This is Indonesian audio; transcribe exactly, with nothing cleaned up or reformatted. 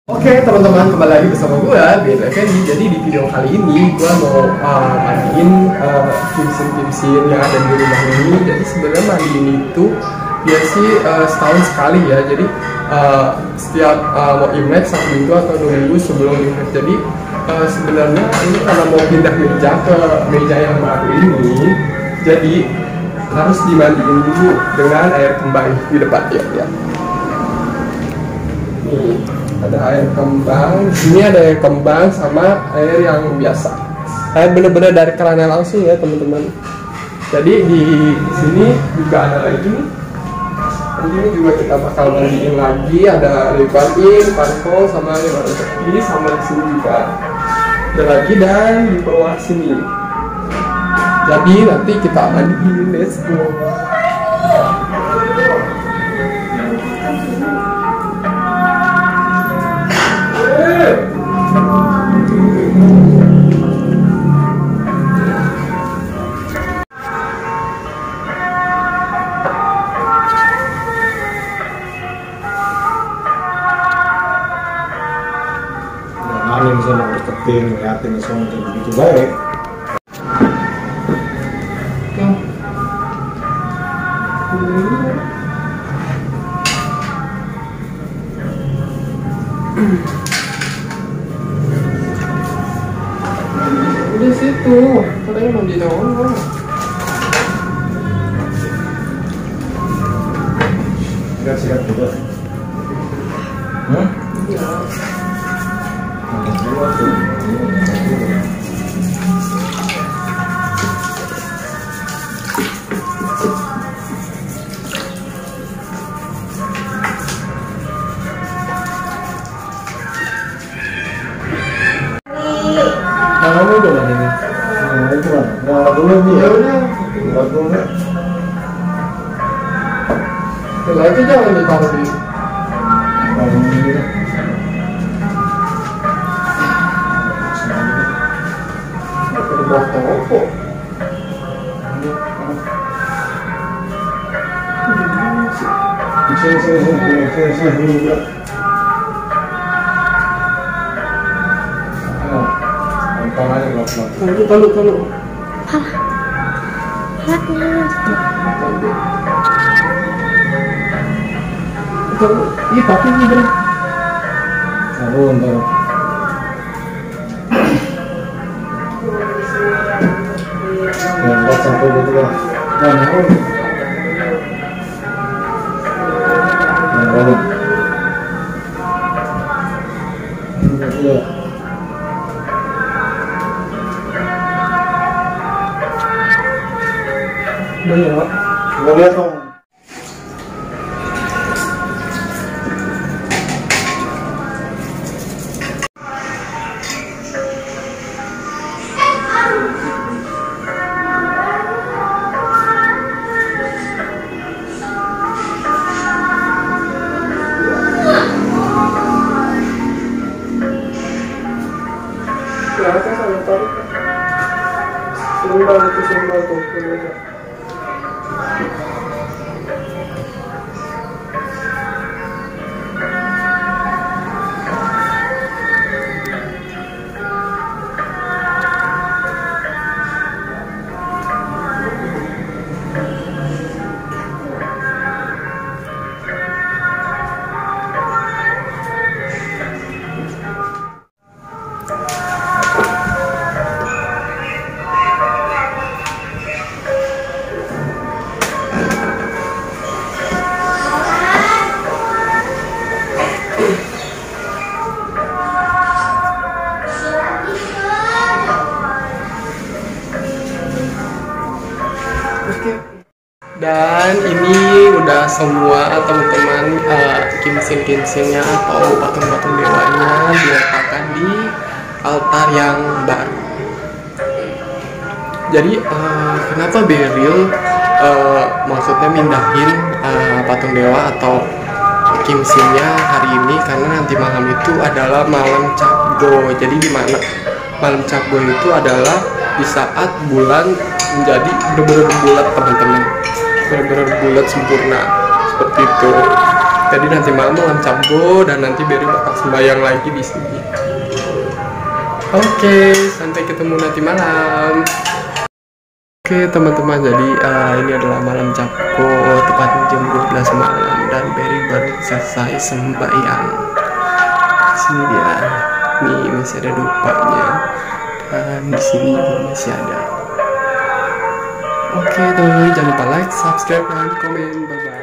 Oke teman-teman, kembali lagi bersama gue Bian Effendi. Jadi di video kali ini gue mau uh, mandiin uh, kimsin-kimsin yang ada di rumah ini. Jadi sebenarnya mandiin itu ya sih uh, setahun sekali ya. Jadi uh, setiap uh, mau Imlek satu minggu atau dua minggu sebelum Imlek. Jadi uh, sebenarnya ini karena mau pindah meja ke meja yang baru ini, jadi harus dimandiin dulu dengan air kembang di depan ya. ya. Nih, ada air kembang, ini ada air kembang sama air yang biasa. Air bener-bener dari kerannya langsung ya teman-teman. Jadi di sini juga ada lagi. Ini juga kita bakal mandiin lagi, ada Lipatin, Parfol sama yang ini sama di sini juga ada lagi dan di bawah sini. Jadi nanti kita mandiin, let's go. Yang misalnya deketin, ngeliatin langsung begitu baik. Di situ, katanya mau di dalam. Siap-siap juga. Hmm? Iya. Kamu udah lah ini. Nah, itu kan. Nah, dulu nih ya udah. Buat dulu. Kalau itu jangan ditaruh di Kalau ini. bawah toko. Sini sini sini sini sini dulu. Tangannya gelap-gelap. Kalau kalau kalau. Kalau iya tapi ini bener. Taruh ntar. Ya, nggak sampai gitu lah. Nah, nah, nah, iya. Banyak. Mau lihat dong. Kelihatan saya taruh. Sembal itu sembal tuh. Dan ini udah semua teman-teman uh, kimsin-kimsinnya atau patung-patung dewanya diletakkan di altar yang baru. Jadi uh, kenapa Beril uh, maksudnya mindahin uh, patung dewa atau kimsinnya hari ini? Karena nanti malam itu adalah malam Capgo. Jadi di mana malam Capgo itu adalah di saat bulan menjadi benar-benar bulat teman-teman, benar-benar bulat sempurna seperti itu. Jadi nanti malam malam cabgo dan nanti Berry bakal sembahyang lagi di sini. Oke, sampai ketemu nanti malam. Oke teman-teman, jadi uh, ini adalah malam cabgo tepatnya jam dua belas malam dan Berry baru selesai sembahyang. Di sini dia, nih masih ada dupanya dan di sini juga masih ada. Oke teman-teman, jangan lupa like, subscribe, dan komen. Bye bye.